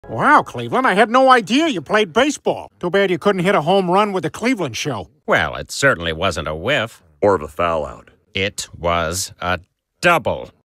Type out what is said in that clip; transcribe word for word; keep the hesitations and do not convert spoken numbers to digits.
Wow, Cleveland, I had no idea you played baseball. Too bad you couldn't hit a home run with the Cleveland show. Well, it certainly wasn't a whiff. Or of a foul out. It was a double.